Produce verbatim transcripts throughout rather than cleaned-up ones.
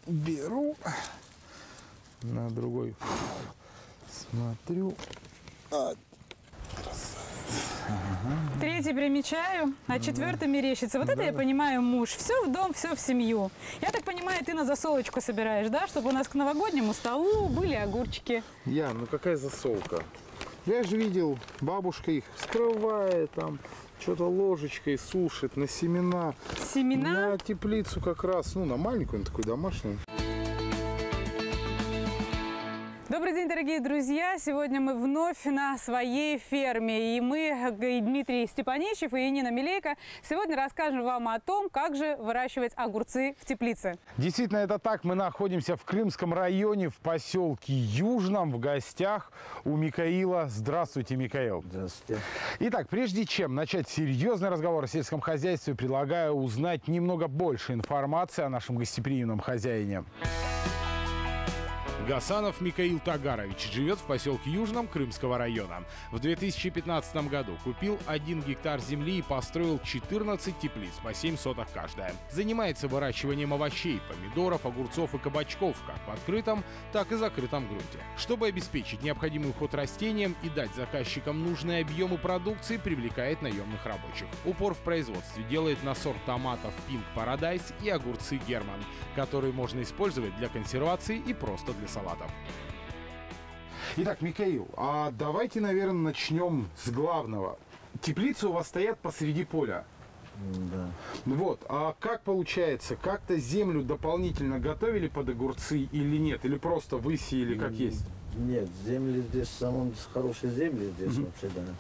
беру, на другой смотрю. А, ага. Третий примечаю, а четвертый мерещится. Вот да. Это я понимаю, муж. Все в дом, все в семью. Я так понимаю, ты на засолочку собираешь, да? Чтобы у нас к новогоднему столу были огурчики. Я, ну какая засолка? Я же видел, бабушка их вскрывает, там что-то ложечкой сушит на семена. Семена? На теплицу как раз, ну на маленькую, на такую домашнюю. Добрый день, дорогие друзья! Сегодня мы вновь на своей ферме. И мы, и Дмитрий Степаничев, и Нина Милейко, сегодня расскажем вам о том, как же выращивать огурцы в теплице. Действительно, это так. Мы находимся в Крымском районе, в поселке Южном, в гостях у Микаила. Здравствуйте, Микаил. Здравствуйте. Итак, прежде чем начать серьезный разговор о сельском хозяйстве, предлагаю узнать немного больше информации о нашем гостеприимном хозяине. Гасанов Микаил Тагарович живет в поселке Южном Крымского района. В две тысячи пятнадцатом году купил один гектар земли и построил четырнадцать теплиц по семь соток каждая. Занимается выращиванием овощей, помидоров, огурцов и кабачков как в открытом, так и закрытом грунте. Чтобы обеспечить необходимый уход растениям и дать заказчикам нужные объемы продукции, привлекает наемных рабочих. Упор в производстве делает на сорт томатов Pink Paradise и огурцы Герман, которые можно использовать для консервации и просто для салатов. Итак, Микаил, а давайте, наверное, начнем с главного. Теплицы у вас стоят посреди поля. Да. Вот, а как получается, как-то землю дополнительно готовили под огурцы или нет? Или просто высеяли как есть? Нет, земли здесь, самом хорошие земли здесь mm-hmm. вообще, да.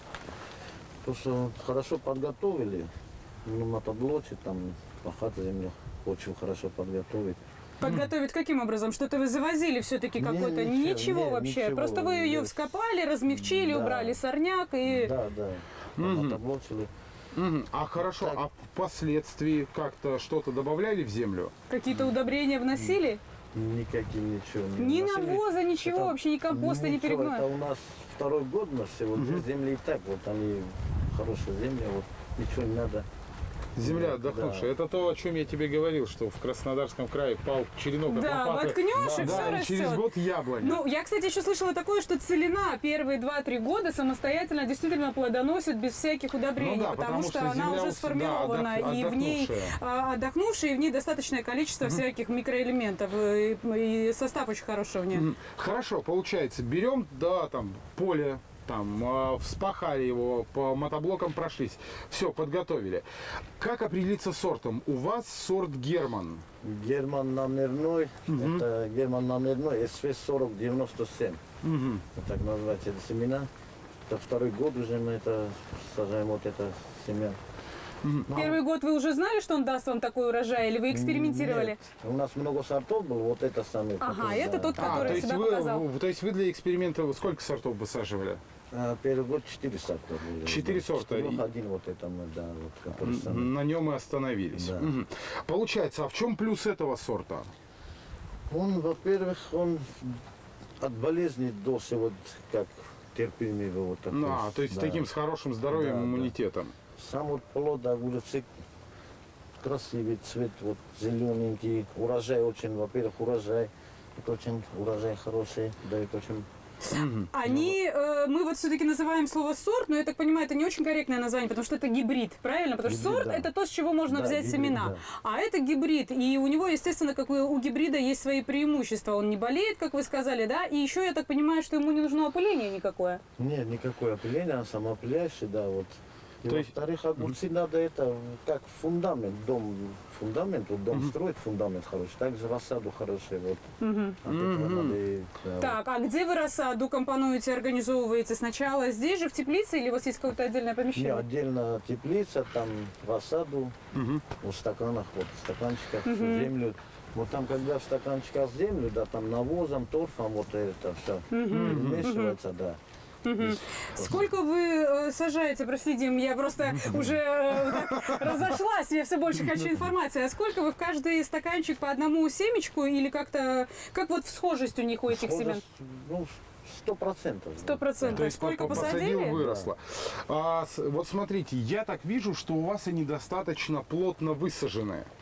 Просто хорошо подготовили, ну, мотоблочек, там, пахать землю, почву хорошо подготовить. Подготовить каким образом? Что-то вы завозили все-таки какой-то? Не, ничего, ничего не, вообще? ничего. Просто вы ее вскопали, размягчили, да. Убрали сорняк и... Да, да, угу. мотоблочили. Угу. А хорошо, так. А впоследствии как-то что-то добавляли в землю? Какие-то удобрения вносили? Никаким ничего не Ни вносили. навоза, ничего, это, вообще ни компоста, ничего, ни перегноя? Это у нас второй год на все, вот угу. земли и так, вот они хорошие земли, вот ничего не надо. Земля отдохнувшая. Да. Это то, о чем я тебе говорил, что в Краснодарском крае пал черенок. Да, воткнешь, да, и да, все и растет. Через год яблоня. Ну, я, кстати, еще слышала такое, что целина первые два-три года самостоятельно действительно плодоносит без всяких удобрений, ну, да, потому, потому что, что она уже сформирована, да, и в ней отдохнувшая, и в ней достаточное количество угу. всяких микроэлементов, и, и состав очень хороший у нее. Угу. Хорошо, получается, берем, да, там, поле, там, э, вспахали его, по мотоблокам прошлись, все, подготовили. Как определиться сортом? У вас сорт Герман. Герман номерной, угу. это Герман номерной, эс ви сорок девяносто семь. Угу. Так называется, это семена. Это второй год уже мы это сажаем, вот это семя. Угу. Первый год вы уже знали, что он даст вам такой урожай, или вы экспериментировали? Нет. У нас много сортов было, вот это самый. Ага, который, это да. тот, который а, себя вы, показал. То есть вы для эксперимента сколько сортов высаживали? А, первый год четыре сорта были. Четыре сорта. Четырех, один вот это мы, да, вот, который самый. На нем и остановились. Да. Угу. Получается, а в чем плюс этого сорта? Он, во-первых, он от болезни до вот как терпимый вот такой. А, то есть да. таким с хорошим здоровьем, да, иммунитетом. Да. Сам вот плод огурцы красивый цвет, вот зелененький, урожай очень, во-первых, урожай, это очень урожай хороший, дает очень. Они, э, мы вот все-таки называем слово сорт, но я так понимаю, это не очень корректное название, потому что это гибрид, правильно? Потому гибрид, что сорт да. это то, с чего можно да, взять гибрид, семена, да. а это гибрид, и у него, естественно, как у гибрида есть свои преимущества, он не болеет, как вы сказали, да, и еще я так понимаю, что ему не нужно опыление никакое. Нет, никакое опыление, он самоопыляющий, да, вот. И во-вторых, огурцы mm-hmm. надо это как фундамент, дом, фундамент, вот дом mm-hmm. строить, фундамент хороший, также рассаду хороший, вот. Mm-hmm. От этого надо и, да, так, вот. А где вы рассаду компонуете, организовываете? Сначала здесь же, в теплице, или у вас есть какое-то отдельное помещение? Нет, отдельно теплица, там рассаду, mm-hmm. в стаканах, вот, в стаканчиках, mm-hmm. землю. Вот там, когда в стаканчиках землю, да, там навозом, торфом, вот это все mm-hmm. вмешивается, mm-hmm. да. Угу. Сколько вы э, сажаете, простите, я просто уже э, так, разошлась, я все больше хочу информации. А сколько вы в каждый стаканчик по одному семечку или как-то, как вот схожесть у них у этих семян? Ну, сто процентов. Сто процентов. То есть сколько посадили? посадили? Выросло. Да. А, вот смотрите, я так вижу, что у вас они достаточно плотно высажены.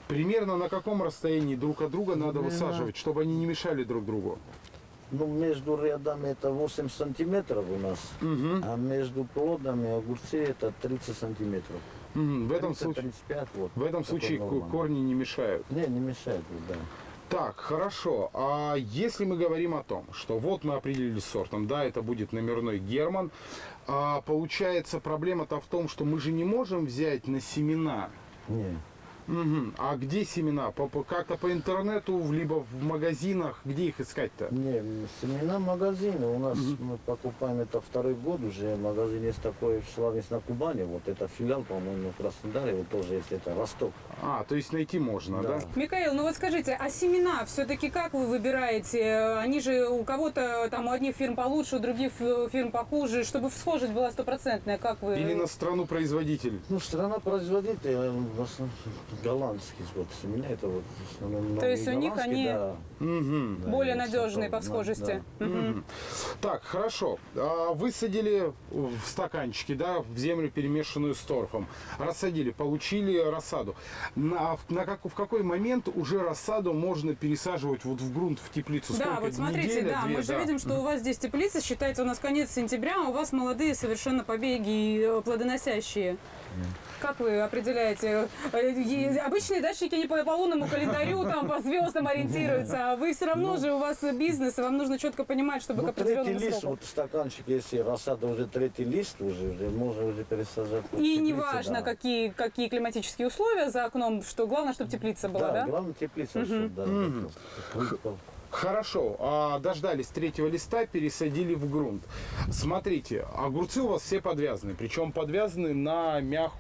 Примерно на каком расстоянии друг от друга надо Примерно. высаживать, чтобы они не мешали друг другу? Ну, между рядами это восемь сантиметров у нас, Мгм. а между плодами огурцы это тридцать сантиметров. Мгм. В этом тридцать случае, тридцать пять, вот. в этом такой случае ко- нормально. корни не мешают. Не, не мешает, вот, да. Так, хорошо. А если мы говорим о том, что вот мы определились с сортом, да, это будет номерной Герман, а получается проблема-то в том, что мы же не можем взять на семена. Не. Мгм. А где семена? По- по- Как-то по интернету, либо в магазинах? Где их искать-то? Не, семена магазина. У нас мы покупаем это второй год уже. Магазин есть такой в Славянск на Кубани. Вот это филиал, по-моему, в Краснодаре. Вот тоже есть это Ростов. А, то есть найти можно, да? Да. Михаил, ну вот скажите, а семена все-таки как вы выбираете? Они же у кого-то, там, у одних фирм получше, у других фи- фирм похуже, чтобы схожесть была стопроцентная, как вы? Или на страну производитель? Ну, страна производитель, в основном голландский. Вот семена это вот. в основном То есть у них голландские, они да. Мгм. Да, более вот надежные такого, по схожести? да. Мгм. Мгм. Так, хорошо. А, Высадили в стаканчике, да, в землю, перемешанную с торфом. Рассадили, получили рассаду. На, на как, в какой момент уже рассаду можно пересаживать вот в грунт, в теплицу? Да, Сколько? вот смотрите, Неделя, да, две, мы же да. видим, что у вас здесь теплица, считается у нас конец сентября, а у вас молодые совершенно побеги э, плодоносящие. Как вы определяете? Э, е- Обычные дачники не по, по лунному календарю, там, по звездам ориентируются, а вы все равно же, у вас бизнес, и вам нужно четко понимать, чтобы Ну, к третий определенному лист, сроку. вот стаканчик, если рассада уже третий лист, уже, уже можно уже пересажать. в И теплице, неважно, да. какие, какие климатические условия за окном, что главное, чтобы теплица была, Да, да? главное теплица, что, да, Мгм. это выпал. Хорошо, а, дождались третьего листа, пересадили в грунт. Смотрите, огурцы у вас все подвязаны, причем подвязаны на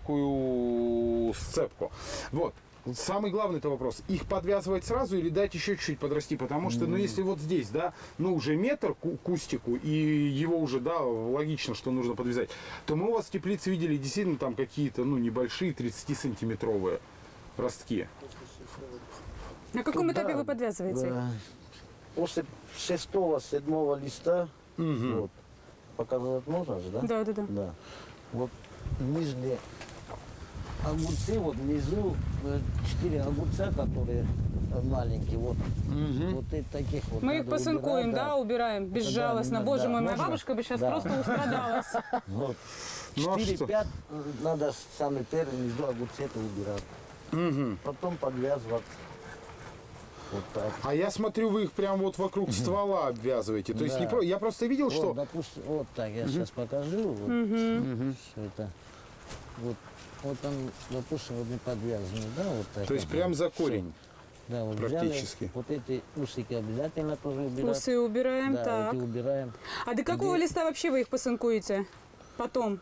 мягкую сцепку. Вот. Самый главный это вопрос, их подвязывать сразу или дать еще чуть-чуть подрасти, потому что, ну, если вот здесь, да, ну, уже метр ку- кустику, и его уже, да, логично, что нужно подвязать, то мы у вас в теплице видели действительно там какие-то, ну, небольшие тридцатисантиметровые ростки. На каком этапе Да, вы подвязываете? да. После шестого, седьмого листа, Мгм. вот, показать можно же, да? Да, да, да. Да. Вот нижние огурцы, вот внизу э, четыре огурца, которые э, маленькие, вот, вот и таких вот. Мы их надо посынкуем, убирать, да, убираем безжалостно. да, Боже да, мой, моя можно? бабушка бы сейчас Да. просто устрадалась. Вот. Ну, а что? четыре-пять надо самый первый внизу огурцы это убирать. Мгм. Потом подвязывать. Вот так. А я смотрю, вы их прям вот вокруг ствола обвязываете. То есть Да. не про... я просто видел, Вот, что... допустим, вот так, я сейчас покажу. Вот, всё это. Вот, вот он, допустим, вот не подвязанный, да, вот так. То есть вот. прям за Всё. корень. Да, вот практически. взяли, вот эти усики обязательно тоже убирать. Усы убираем, Да, так. эти убираем. А до какого Где- листа вообще вы их посынкуете? Потом?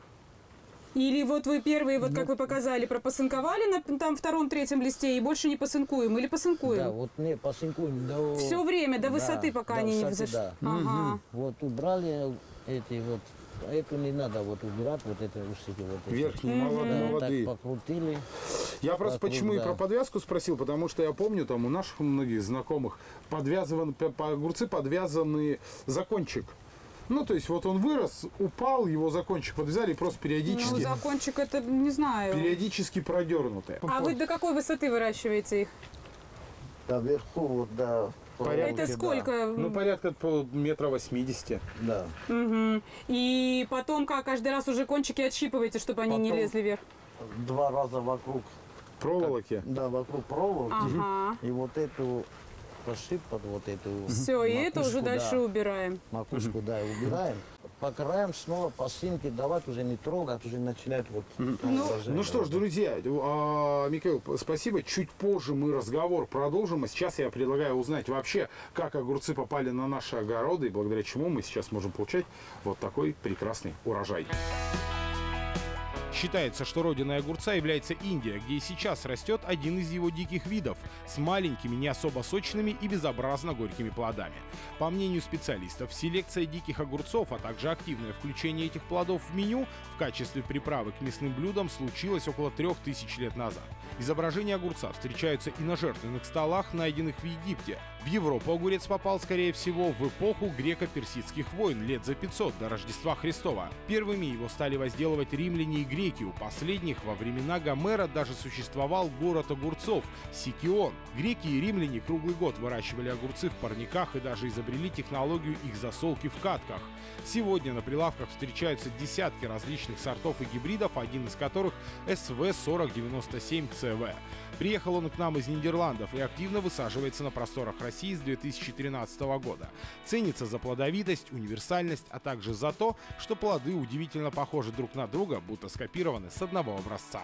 Или вот вы первые, вот Ну, как вы показали, пропосынковали на там втором, третьем листе и больше не посынкуем? Или Да, посынкуем? вот не посынкуем до... Все время, до Да, высоты, пока до они не высоты, взошли. да. Ага. Вот убрали эти вот, эту не надо вот убирать, вот эти усики. Вот эти. Верхние Мгм. молодые, Да, вот молодые. так покрутили. Я просто вокруг, почему и да. про подвязку спросил, потому что я помню, там у наших многих знакомых подвязан, по, по огурцы подвязаны за кончик. Ну, то есть вот он вырос, упал, его за кончик подвязали и просто Ну, периодически, закончик это не знаю. периодически продернутые. А вы до какой высоты выращиваете их? Да, вверху вот, да. Порядка, Это да. сколько? Ну, порядка по метра восьмидесяти. Да. Мгм. И потом как каждый раз уже кончики отщипываете, чтобы они не Потом- лезли вверх? Два раза вокруг, Проволоки. да, вокруг проволоки. Ага. И вот эту посыпать, вот эту Все, и это уже макушку, дальше да, убираем. макушку, да, и убираем. По краям снова по синке давать, уже не трогать, уже начинает вот... Ну что ж, друзья, а, Михаил, спасибо. Чуть позже мы разговор продолжим. А сейчас я предлагаю узнать вообще, как огурцы попали на наши огороды, и благодаря чему мы сейчас можем получать вот такой прекрасный урожай. Считается, что родиной огурца является Индия, где и сейчас растет один из его диких видов с маленькими, не особо сочными и безобразно горькими плодами. По мнению специалистов, селекция диких огурцов, а также активное включение этих плодов в меню в качестве приправы к мясным блюдам случилось около трех тысяч лет назад. Изображения огурца встречаются и на жертвенных столах, найденных в Египте. В Европу огурец попал, скорее всего, в эпоху греко-персидских войн лет за пятьсот до Рождества Христова. Первыми его стали возделывать римляне и греки, реки. У последних во времена Гомера даже существовал город огурцов – Сикион. Греки и римляне круглый год выращивали огурцы в парниках и даже изобрели технологию их засолки в катках. Сегодня на прилавках встречаются десятки различных сортов и гибридов, один из которых эс вэ сорок девяносто семь цэ вэ. Приехал он к нам из Нидерландов и активно высаживается на просторах России с две тысячи тринадцатого года. Ценится за плодовитость, универсальность, а также за то, что плоды удивительно похожи друг на друга, будто скопированы с одного образца.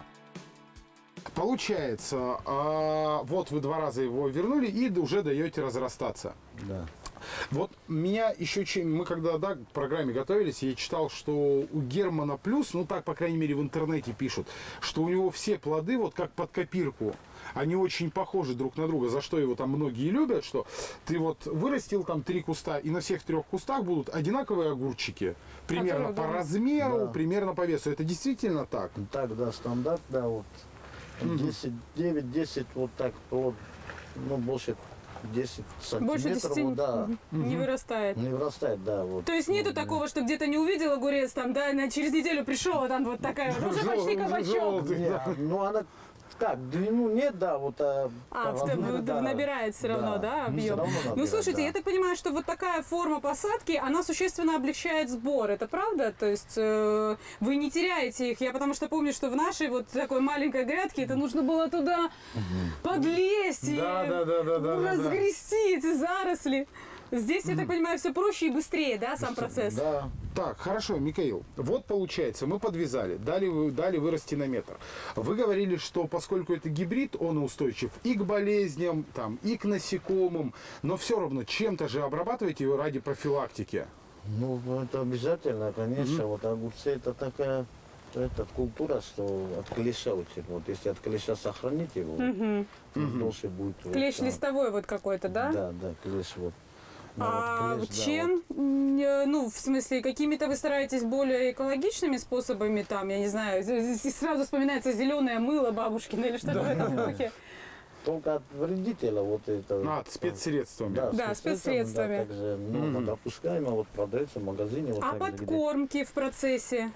Получается, а, вот вы два раза его вернули и уже даете разрастаться. Да. Вот меня еще, чем мы когда да, к программе готовились, я читал, что у Германа Плюс, ну так, по крайней мере, в интернете пишут, что у него все плоды вот как под копирку. Они очень похожи друг на друга, за что его там многие любят, что ты вот вырастил там три куста, и на всех трех кустах будут одинаковые огурчики. Примерно Которые, по да. размеру, Да. примерно по весу. Это действительно так? Так, да, стандарт, да, вот десять, девять, десять, вот так, вот, ну, больше десять Больше сантиметров, десяти вот, да, не вырастает. не вырастает, да, вот. То есть нету Вот, такого, что где-то не увидел огурец, там, да, на- через неделю пришел, а там вот такая, вот, уже почти кабачок. Желтый, Не, да. ну, она так, длину нет, да, вот. А, А, по в- размеру, в- да. набирает все равно, да, Ну, всё объем? равно Ну, набирает, слушайте, да. я так понимаю, что вот такая форма посадки, она существенно облегчает сбор, это правда? То есть э, вы не теряете их? Я потому что помню, что в нашей вот такой маленькой грядке это нужно было туда подлезть и Да, да, да, да, да, да, да. разгрести эти заросли. Здесь, я так понимаю, все проще и быстрее, да, сам процесс? Да. Так, хорошо, Михаил. Вот получается, мы подвязали, дали, вы- дали вырасти на метр. Вы говорили, что поскольку это гибрид, он устойчив и к болезням, там, и к насекомым, но все равно чем-то же обрабатываете его ради профилактики. Ну, это обязательно, конечно. Вот огурцы это такая это культура, что от клеща очень. Вот если от клеща сохранить его, Мгм. то дольше будет. вот Клещ там. листовой вот какой-то, да? Да, да, клещ вот. Да, А вот клещ, да, чем, м, э, ну, в смысле, какими-то вы стараетесь более экологичными способами, там, я не знаю, з- з- сразу вспоминается зеленое мыло бабушкино или что-то в этом духе. Только от вредителя вот это. А, спецсредствами. Да, Да, спецсредствами. Да, также, ну, Мгм. допускаемо, вот продается в магазине. Вот А так, где- подкормки в процессе?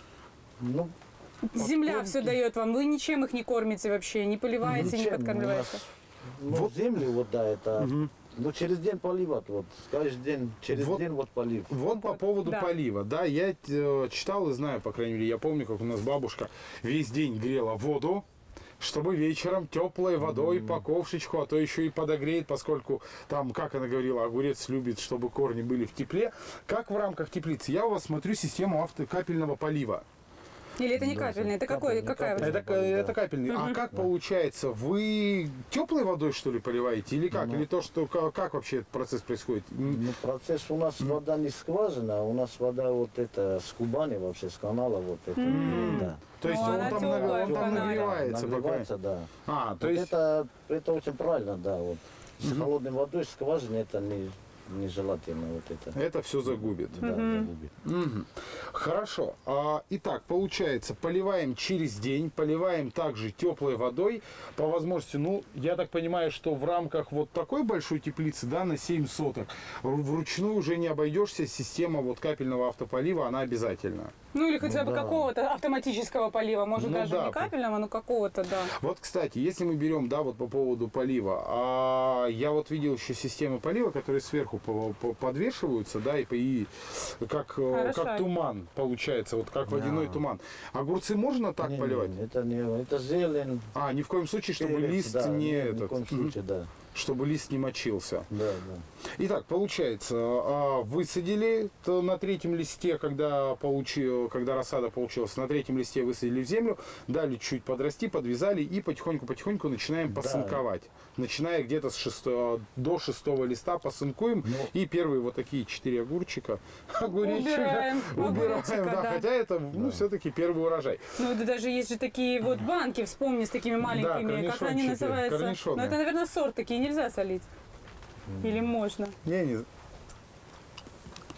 Ну, Земля подкормки. все дает вам, вы ничем их не кормите вообще, не поливаете, не ничем, у подкармливаете? нас, Ну, землю, вот, да, это. Ну, через день поливать, вот. Каждый день, через Вот. день вот полив. Вот по поводу Да. полива. Да, я э, читал и знаю, по крайней мере, я помню, как у нас бабушка весь день грела воду, чтобы вечером теплой водой по ковшечку, а то еще и подогреет, поскольку там, как она говорила, огурец любит, чтобы корни были в тепле. Как в рамках теплицы? Я у вас смотрю систему автокапельного полива. Или это не Да, капельное, это какой, капельный, какая вот? капельный. Это, полив, да. это капельный. А как Да. получается? Вы теплой водой, что ли, поливаете? Или как? Ну. Или то, что как, как вообще этот процесс происходит? М, Ну, процесс у нас вода не скважина, а у нас вода вот это с Кубани вообще, с канала вот это. Да. То есть Ну, он она там, теплая наг- он в там канале. нагревается. пока- Нагревается, да. А, то Вот есть... это, это очень правильно, да. Вот. С холодной водой, с скважины это не, нежелательно вот это. Это все загубит. Да, загубит. Мгм. Хорошо. А, итак, получается, поливаем через день, поливаем также теплой водой. По возможности, ну, я так понимаю, что в рамках вот такой большой теплицы, да, на семь соток, ру- вручную уже не обойдешься. Система вот капельного автополива, она обязательна. Ну или хотя бы да. какого-то автоматического полива, может Ну даже да. не капельного, но какого-то, да. Вот, кстати, если мы берем, да, вот по поводу полива, а, я вот видел еще системы полива, которые сверху по- по- подвешиваются, да, и, по- и как, э, как Хорошо. туман получается, вот как водяной Да. туман. Огурцы можно так Не, не, поливать? не, это не, это зелень. А, ни в коем случае, чтобы перец, лист да, не ни этот, в коем мгм, случае, да. чтобы лист не мочился. Да, да. Итак, получается, а, высадили то на третьем листе, когда получил, когда рассада получилась, на третьем листе высадили в землю, дали чуть подрасти, подвязали и потихоньку-потихоньку начинаем Да. посынковать. Начиная где-то с шестого, до шестого листа посынкуем, Ну. и первые вот такие четыре огурчика, огуречика Убираем, убираем, огурчика, да, да. хотя это, ну, все-таки первый урожай. Ну, да даже есть же такие вот банки, вспомни, с такими маленькими, как они корнишончики, называются? корнишоны. Ну, это, наверное, сорт такие, нельзя солить. Или можно? Не, не.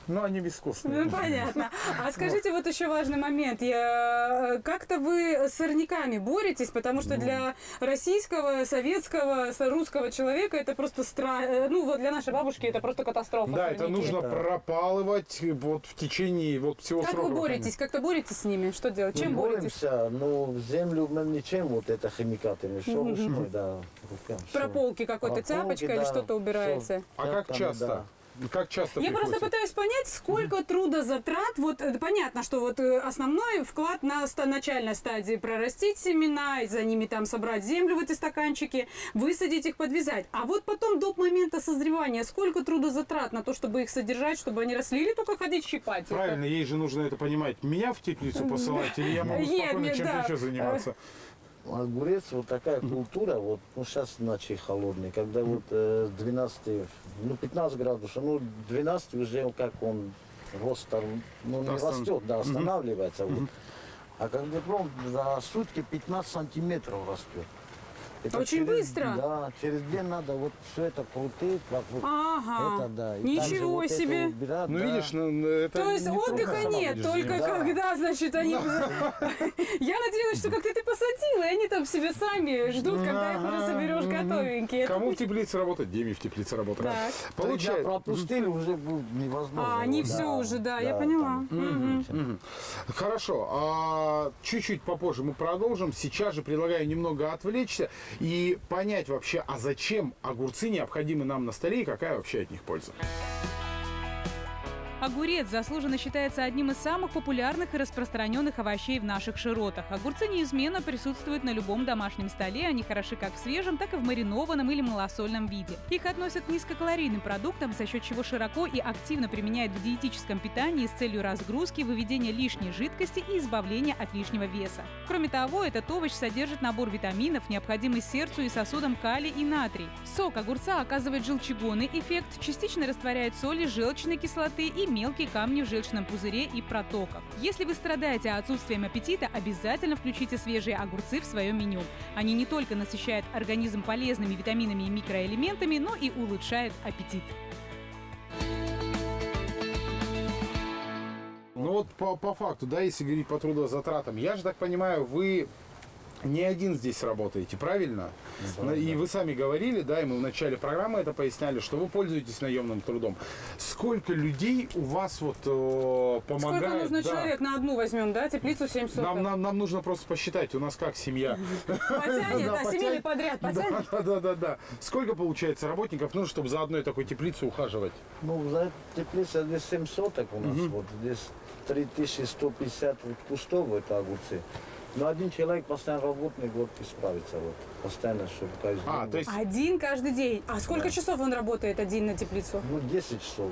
Но они безвкусные. Ну, понятно. А скажите, вот еще важный момент. Я... Как-то вы с сорняками боретесь, потому что для российского, советского, русского человека это просто страх. Ну, вот для нашей бабушки это просто катастрофа. Да, сорняки. это нужно Да. пропалывать вот в течение вот всего Как срока. вы боретесь? Как-то боретесь с ними? Что делать? Чем Мы боретесь? боремся, но землю мы ничем, вот это химикатами, все ручной, да, руками. всё. Прополки какой-то, Прополки, тяпочкой или да, что-то убираете? всё. А как Тряпками, часто? да. Как часто Я просто приходите? пытаюсь понять, сколько трудозатрат. Вот э, понятно, что вот э, основной вклад на ста- начальной стадии прорастить семена, и за ними там собрать землю в эти стаканчики, высадить их, подвязать. А вот потом до момента созревания сколько трудозатрат на то, чтобы их содержать, чтобы они росли, или только ходить щипать? Это- Правильно, ей же нужно это понимать. Меня в теплицу посылать, или я могу Нет, спокойно нет, чем-то да. еще заниматься? Огурец, вот такая культура, вот, ну сейчас ночи холодные, когда вот э, двенадцать, ну пятнадцать градусов, ну двенадцать уже как он рост там, ну не Остан- растет, да, останавливается. Вот. А как диплом за сутки пятнадцать сантиметров растет. Это Очень через- быстро. Да, через день надо вот все это крутить, вокруг. Ага. Это да. И Ничего также вот это себе. убирать, Ну да. видишь, ну, это То есть не трудно отдыха сама нет, будешь только заниматься. Да. когда, значит, они... Я надеялась, что как-то ты посадила, и они там себе сами ждут, когда их уже соберешь готовенькие. Это Кому в теплице работать? Деме в теплице работать. Так. Получается, Получается. пропустили, уже будет невозможно. А, они Вот, все да, уже, да, я да, поняла. там. Мгм. Мгм. Хорошо, а чуть-чуть попозже мы продолжим. Сейчас же предлагаю немного отвлечься и понять вообще, а зачем огурцы необходимы нам на столе и какая вообще от них польза. Огурец заслуженно считается одним из самых популярных и распространенных овощей в наших широтах. Огурцы неизменно присутствуют на любом домашнем столе. Они хороши как в свежем, так и в маринованном или малосольном виде. Их относят к низкокалорийным продуктам, за счет чего широко и активно применяют в диетическом питании с целью разгрузки, выведения лишней жидкости и избавления от лишнего веса. Кроме того, этот овощ содержит набор витаминов, необходимый сердцу и сосудам калий и натрий. Сок огурца оказывает желчегонный эффект, частично растворяет соли, желчной кислоты и мелкие камни в желчном пузыре и протоках. Если вы страдаете отсутствием аппетита, обязательно включите свежие огурцы в свое меню. Они не только насыщают организм полезными витаминами и микроэлементами, но и улучшают аппетит. Ну вот по, по факту, да, если говорить по трудозатратам, я же так понимаю, вы не один здесь работаете, правильно? Да, и да. вы сами говорили, да, и мы в начале программы это поясняли, что вы пользуетесь наемным трудом. Сколько людей у вас вот э, помогает? Сколько нужно да. человек на одну возьмем, да? Теплицу семь соток. Нам, нам, нам нужно просто посчитать, у нас как семья. Потянет, Да, да, семейный потянет. подряд, Да, потянет. да, да, да, да. Сколько получается работников нужно, чтобы за одной такой теплицей ухаживать? Ну, за теплица здесь семь соток у нас, вот здесь три тысячи сто пятьдесят вот кустов, это огурцы. Но один человек, постоянно работник, вот и справится, вот, постоянно, чтобы каждый А, день, то есть Один каждый день. А сколько Да. часов он работает один на теплицу? ну, десять часов.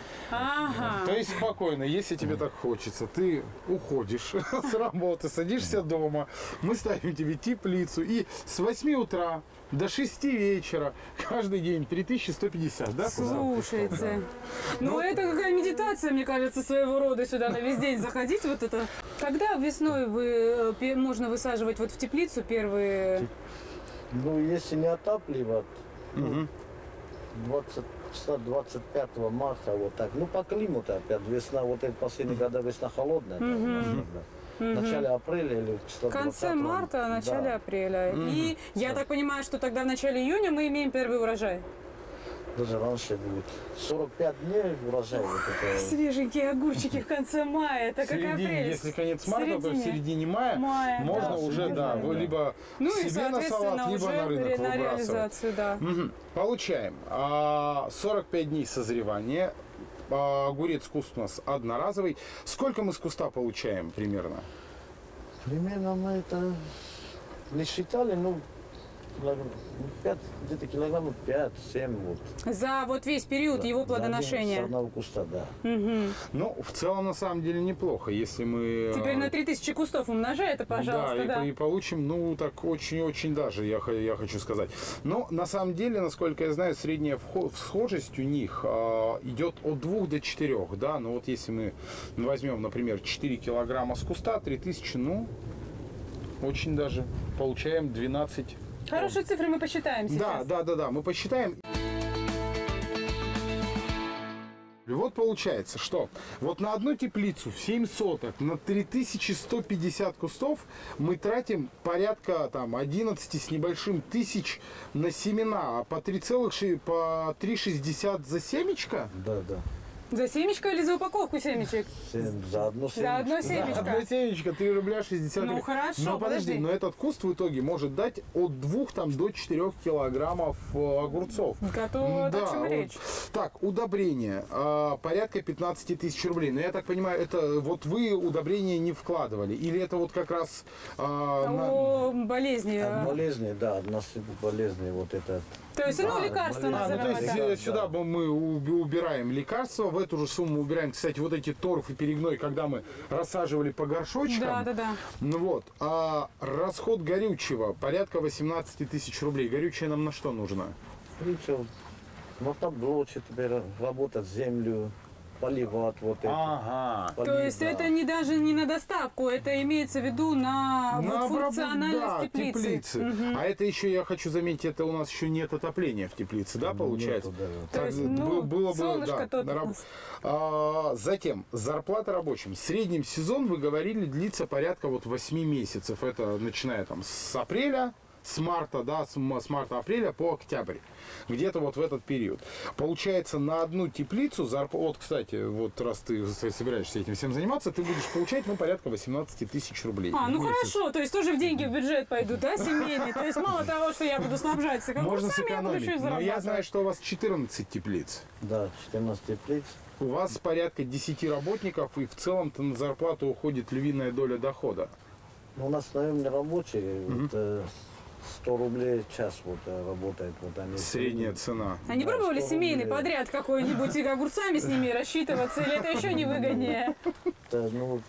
Ага. То есть спокойно, если тебе так хочется, ты уходишь с работы, садишься дома, мы ставим тебе теплицу, и с восьми утра до шести вечера каждый день три тысячи сто пятьдесят, да? кусок? Слушайте. Ну, это какая медитация, мне кажется, своего рода сюда на весь день заходить. Вот это. Когда весной вы, э, пе- можно высаживать вот в теплицу первые... Ну, если не отапливать, Мгм. двадцать, числа двадцать пятого марта, вот так. Ну, по климату опять, весна, вот это последние года весна холодная. да, у нас тогда. В начале апреля или числа В конце двадцатого. марта, начале Да. апреля. И я так понимаю, что тогда в начале июня мы имеем первый урожай. Даже раньше будет. сорок пять дней урожай. Вот это. Свеженькие огурчики в конце мая. Это В какая середине, прелесть. если конец марта, то в середине. середине мая, Мая, можно да, уже, середина да, мая, вы да. либо Ну и, себе на соответственно, салат, либо уже на рынок на выбрасывать. реализацию, да. Мгм. Получаем. А, сорок пять дней созревания. А, огурец куст у нас одноразовый. Сколько мы с куста получаем примерно? Примерно мы это не считали, ну, килограмм, пять, где-то килограммов пять-семь вот. За вот весь период его За один- С плодоношения. одного куста, да. Мгм. Ну, в целом, на самом деле, неплохо, если мы... Теперь а, на три тысячи кустов умножай это, пожалуйста, да. Да, и, и получим, ну, так очень-очень даже, я, х- я хочу сказать. Но, на самом деле, насколько я знаю, средняя вхо- схожесть у них а, идет от двух до четырёх, да, но вот если мы возьмем, например, четыре килограмма с куста, три тысячи, ну, очень даже получаем двенадцать. Хорошие цифры мы посчитаем Да, сейчас. да, да, да, мы посчитаем. И вот получается, что вот на одну теплицу в семь соток на три тысячи сто пятьдесят кустов мы тратим порядка там одиннадцать с небольшим тысяч на семена, а по три целых по три шестьдесят за семечко? Да, да. За семечко или за упаковку семечек? За одно семечко. За одно За семечко. одно семечко три рубля шестьдесят. Ну хорошо, но подожди, подожди. но этот куст в итоге может дать от двух там до четырёх килограммов э, огурцов. Готово, Да, о чем вот. речь. Так, удобрение. э, порядка пятнадцать тысяч рублей. Но я так понимаю, это вот вы удобрения не вкладывали? Или это вот как раз... э, на- О болезни. От болезни, да, от насыпу болезни, вот это. То есть, ну, Да, лекарства болезни. А, ну, то назовем есть это. э, сюда Да. мы у- убираем лекарства, в эту же сумму убираем, кстати, вот эти торф и перегной, когда мы рассаживали по горшочкам. Да, да, да. Ну вот, а расход горючего порядка восемнадцать тысяч рублей. Горючее нам на что нужно? Причем, ну там блочи теперь, работать землю, поливать вот это. Ага. То полив, есть да. это не даже не на доставку, это имеется в виду на, На вот обработ- функциональность да, теплицы. теплицы. Мгм. А это еще, я хочу заметить, это у нас еще нет отопления в теплице, да, получается? Нету, да. То Так, есть, б- ну, было бы, солнышко да, тут на у раб- нас. А, затем, зарплата рабочим. В среднем сезон, вы говорили, длится порядка вот восьми месяцев. Это начиная там с апреля, с марта, да, с, м- с марта-апреля по октябрь. Где-то вот в этот период. Получается, на одну теплицу, зарп- вот, кстати, вот раз ты собираешься этим всем заниматься, ты будешь получать, ну, порядка восемнадцать тысяч рублей. А, ну в месяц. хорошо, то есть тоже в деньги в бюджет пойдут, да, семейные? То есть мало того, что я буду снабжать Можно огурцами, я буду сэкономить. еще и Но я зарабатывать. знаю, что у вас четырнадцать теплиц. Да, четырнадцать теплиц. У вас порядка десяти работников, и в целом-то на зарплату уходит львиная доля дохода. Ну, у нас наемные рабочие, вот, э, сто рублей в час вот, э, работает. Вот они. Средняя цена. А не Да, пробовали сто семейный рублей. подряд какой-нибудь и огурцами с ними рассчитываться, или это еще не выгоднее? Это, ну,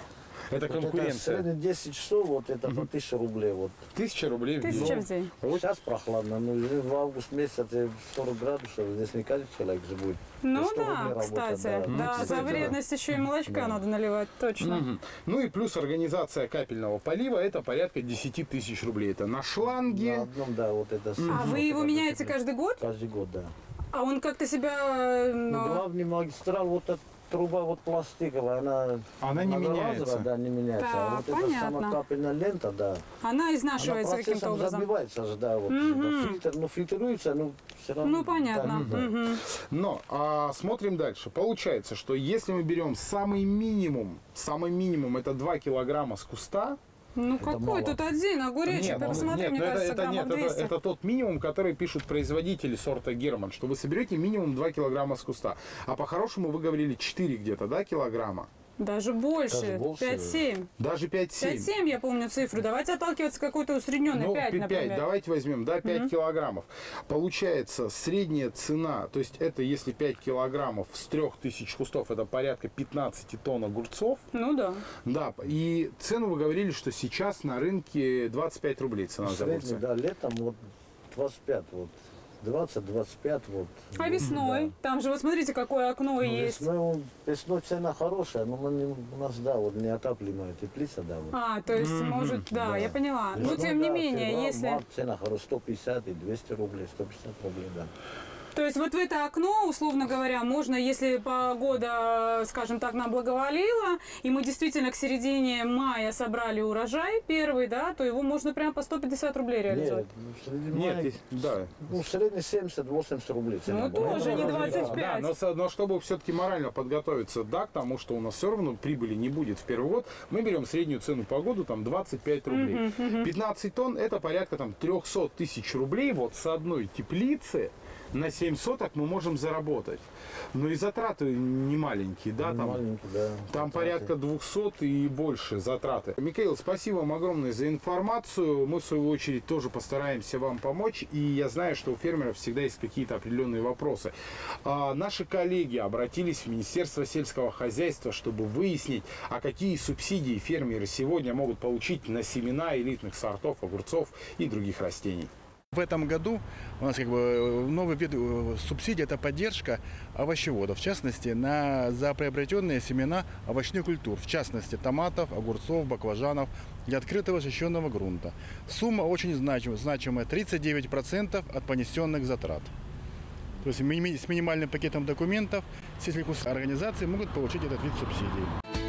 Это вот это конкуренция. средний десять часов, вот это по тысяче рублей. Вот. Тысяча рублей в день. Тысяча в день. Вот. Сейчас прохладно, но уже в август месяце сорок градусов, здесь не каждый человек же будет. Ну сто рублей да, работать, кстати. да. Ну, Да, кстати, за да. вредность еще и молочка Да. надо наливать, точно. Мгм. Ну и плюс организация капельного полива, это порядка десять тысяч рублей. Это на шланге. На одном, да, вот это. А вы его меняете каждый год? Каждый год, да. А он как-то себя... Ну, ну, главный магистраль, вот эта труба вот пластиковая, она... Она не многоразовая, меняется. Да, не меняется. Так, а вот эта понятно. сама капельная лента, да. Она Она изнашивается каким-то процессом образом. забивается же, да, вот. Мгм. Да, фильтр, ну, фильтруется, ну, все равно... Ну, понятно. Да, да. Мгм. Но а, смотрим дальше. Получается, что если мы берем самый минимум, самый минимум это два килограмма с куста. Ну какой мало. тут один огуречек? Нет, Я ну, посмотрю, нет, мне ну, это, кажется, это, нет, граммов это, двести. это тот минимум, который пишут производители сорта Герман, что вы соберете минимум два килограмма с куста. А по-хорошему вы говорили четыре где-то, да, килограмма? Даже больше. Даже больше. пять-семь. Даже пять-семь. пять-семь я помню цифру. Давайте отталкиваться какой-то усредненной. Ну, пять, пи- например. пять, давайте возьмем, да, пять килограммов. Получается, средняя цена, то есть это если пять килограммов с трех тысяч кустов, это порядка пятнадцать тонн огурцов. Ну да. Да, и цену вы говорили, что сейчас на рынке двадцать пять рублей цена за Средний, огурцы. да, летом вот двадцать пять, вот. двадцать-двадцать пять, вот. А весной? Там же, вот смотрите, какое окно Ну, есть. Весной, он- весной цена хорошая, но мы не- у нас, да, вот неотапливаемая теплица, да. Вот. А, то есть, может, да, Да. я поняла. Но Весной, тем не да, менее, февраль, если... март цена хорошая, сто пятьдесят и двести рублей, сто пятьдесят рублей, да. То есть вот в это окно, условно говоря, можно, если погода, скажем так, нам благоволила, и мы действительно к середине мая собрали урожай первый, да, то его можно прямо по сто пятьдесят рублей реализовать. Нет, ну, среди Нет, мая- есть- да. ну, средний семьдесят-восемьдесят рублей цена Ну, была. тоже не да, двадцать да. пять. Да, но, со- но чтобы все-таки морально подготовиться, да, к тому, что у нас все равно прибыли не будет в первый год, мы берем среднюю цену по году, там, двадцать пять рублей. пятнадцать тонн, это порядка, там, триста тысяч рублей, вот с одной теплицы на семь соток мы можем заработать. Но и затраты не маленькие, да, Ну, там, маленький, да. там затраты. порядка двухсот и больше затраты. Михаил, спасибо вам огромное за информацию. Мы, в свою очередь, тоже постараемся вам помочь. И я знаю, что у фермеров всегда есть какие-то определенные вопросы. А, наши коллеги обратились в Министерство сельского хозяйства, чтобы выяснить, а какие субсидии фермеры сегодня могут получить на семена элитных сортов огурцов и других растений. В этом году у нас как бы новый вид э, субсидий – это поддержка овощеводов, в частности, на, за приобретенные семена овощных культур, в частности, томатов, огурцов, баклажанов для открытого защищенного грунта. Сумма очень значим- значимая – тридцать девять процентов от понесенных затрат. То есть мини- с минимальным пакетом документов сельхозорганизации могут получить этот вид субсидий.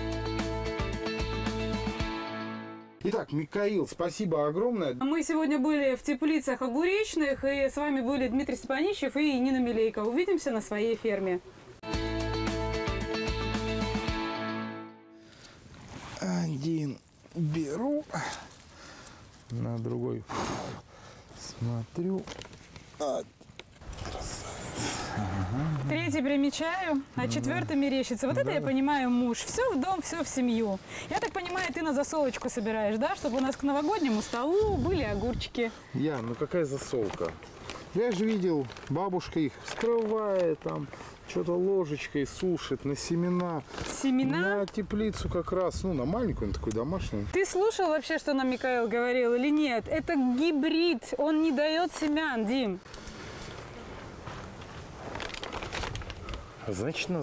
Итак, Михаил, спасибо огромное. Мы сегодня были в теплицах огуречных, и с вами были Дмитрий Степаничев и Нина Милейко. Увидимся на своей ферме. Один беру, на другой смотрю. Третий примечаю, а четвертый мерещится. Вот это я понимаю, муж. Все в дом, все в семью. Я так понимаю, ты на засолочку собираешь, да? Чтобы у нас к новогоднему столу были огурчики. Я, ну какая засолка? Я же видел, бабушка их вскрывает, там что-то ложечкой сушит на семена. Семена? На теплицу как раз, ну на маленькую, на такую домашнюю. Ты слушал вообще, что нам Михаил говорил или нет? Это гибрид, он не дает семян, Дим. Значит,